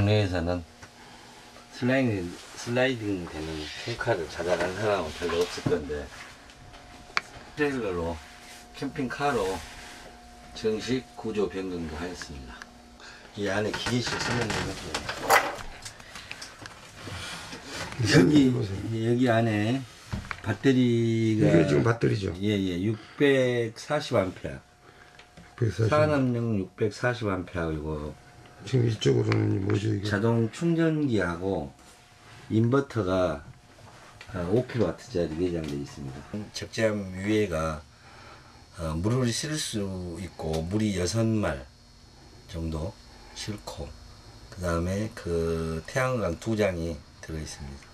국내에서는 슬라이딩 되는 캠카를 찾아간 사람은 별로 없을 건데 트레일러로 캠핑카로 정식 구조 변경도 하였습니다. 이 안에 기계실 설명드릴게요. 여기 안에 배터리가 이게 지금 배터리죠? 예예 640A 산업용 640A이고 지금 이쪽으로는 뭐죠 이게? 자동 충전기하고 인버터가 5kW짜리 내장되어 있습니다. 적재함 위에가 물을 실을 수 있고 물이 6말 정도 싣고 그 다음에 그 태양광 2장이 들어 있습니다.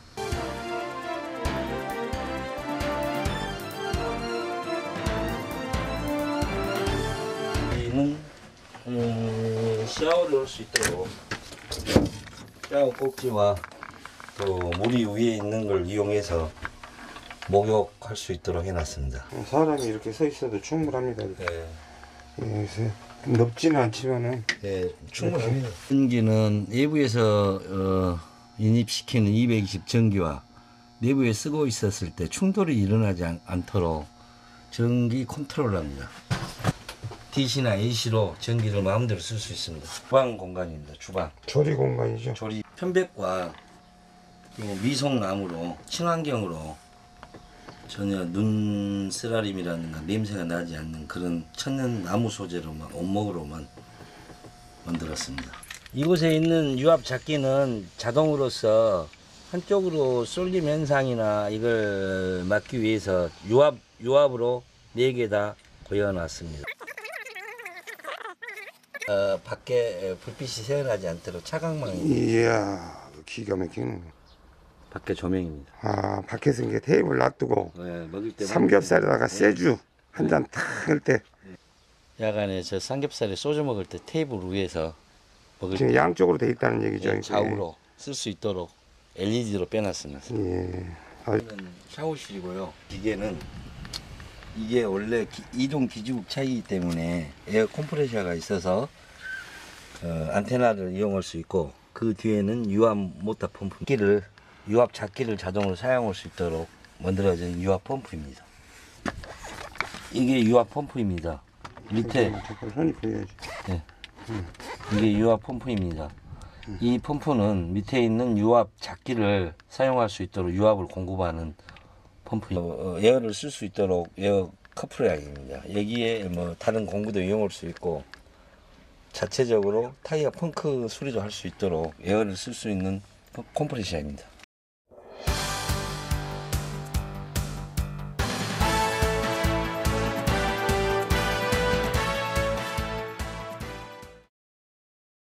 여기는 샤워를 할 수 있도록 샤워 꼭지와 또 물이 위에 있는 걸 이용해서 목욕할 수 있도록 해놨습니다. 사람이 이렇게 서 있어도 충분합니다. 네. 그래서 넓지는 않지만은 네, 충분합니다. 전기는 내부에서 인입시키는 220 전기와 내부에 쓰고 있었을 때 충돌이 일어나지 않도록 전기 컨트롤을 합니다. DC나 AC로 전기를 마음대로 쓸 수 있습니다. 주방 공간입니다. 주방. 조리 공간이죠. 조리 편백과 미송나무로 친환경으로 전혀 눈쓰라림이라든가 냄새가 나지 않는 그런 천연 나무 소재로만 원목으로만 만들었습니다. 이곳에 있는 유압 잡기는 자동으로서 한쪽으로 쏠림 현상이나 이걸 막기 위해서 유압으로 4개 다 고여놨습니다. 밖에 불빛이 새어나지 않도록 차광망입니다. 이야 기가 막히네. 밖에 조명입니다. 아 밖에서 이게 테이블 놔두고 네, 먹을 때 삼겹살에다가 새주 한 잔 탁 할 때 야간에 저 삼겹살에 소주 먹을 때 테이블 위에서 먹을 지금 때 양쪽으로 돼 있다는 얘기죠. 예, 좌우로 쓸 수 있도록 LED로 빼놨습니다. 예. 이건 샤워실이고요. 기계는 이게 원래 이동 기지국 차이기 때문에 에어 컴프레셔가 있어서 안테나를 이용할 수 있고 그 뒤에는 유압 모터 펌프기를 유압 잡기를 자동으로 사용할 수 있도록 만들어진 유압 펌프입니다. 이게 유압 펌프입니다. 밑에 손이 보여야지. 네. 이게 유압 펌프입니다. 이 펌프는 밑에 있는 유압 잡기를 사용할 수 있도록 유압을 공급하는 펌프. 에어를 쓸 수 있도록 에어 커플링입니다. 여기에 뭐 다른 공구도 이용할 수 있고 자체적으로 타이어 펑크 수리도 할 수 있도록 에어를 쓸 수 있는 컴프레셔입니다.